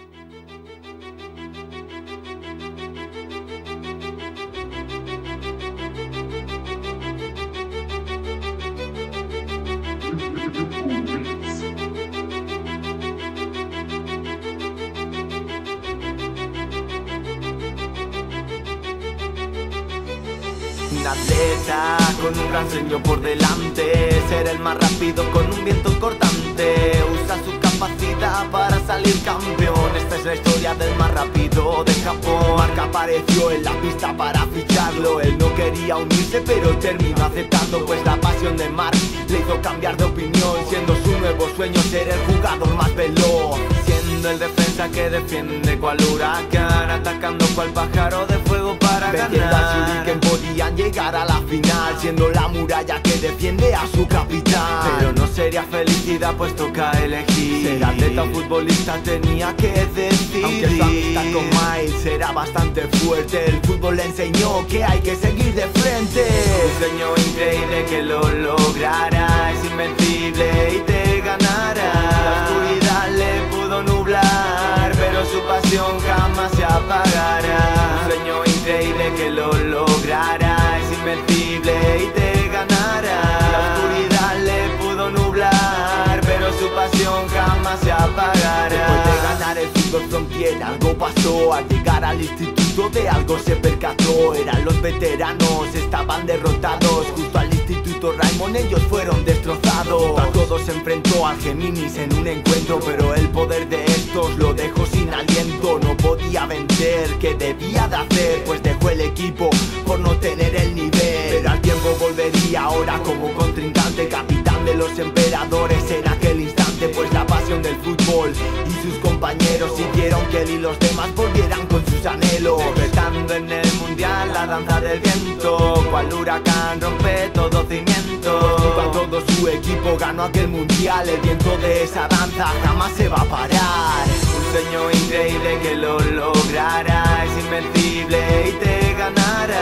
Un atleta con un gran sueño por delante, ser el más rápido con un viento cortante. Usa su capacidad para salir campeón. Esta es la historia del más rápido de Japón. Mark apareció en la pista para ficharlo. Él no quería unirse pero terminó aceptando, pues la pasión de Mark le hizo cambiar de opinión, siendo su nuevo sueño ser el jugador más veloz. Siendo el defensa que defiende cual huracán, atacando cual pájaro de fuego para venciendo ganar. al Shuriken podían llegar a la final, siendo la muralla que defiende a su capitán. Pero no sería felicidad pues toca elegir, ser atleta o futbolista tenía que decidir. aunque su amistad con Miles era bastante fuerte, el fútbol le enseñó que hay que seguir de frente. Un sueño increíble que lo lograra, es invencible y te ganará. La oscuridad le pudo nublar, pero su pasión jamás se apagará. Un sueño increíble que lo lograra, es invencible y te ganará. La oscuridad le pudo nublar, pero su pasión jamás se apagará. Después de ganar el fútbol frontier algo pasó. Al llegar al instituto de algo se percató. Eran los veteranos, estaban derrotados. Justo al instituto Raimon ellos fueron destrozados. A todos se enfrentó al Géminis en un encuentro, pero el poder de estos lo dejó sin aliento. No podía vencer, ¿qué debía de hacer? Pues dejó el equipo por no tener el nivel. Pero al tiempo volvería ahora como contrincante, capitán de los emperadores en aquel instante. Pues la pasión del fútbol y sus compañeros hicieron que él y los demás volvieran con sus anhelos. Despertando en el mundial la danza del viento, cual huracán rompe todo cimiento. Junto a todo su equipo ganó aquel mundial. El viento de esa danza jamás se va a parar. Un sueño increíble que lo lograra, es invencible y te ganará.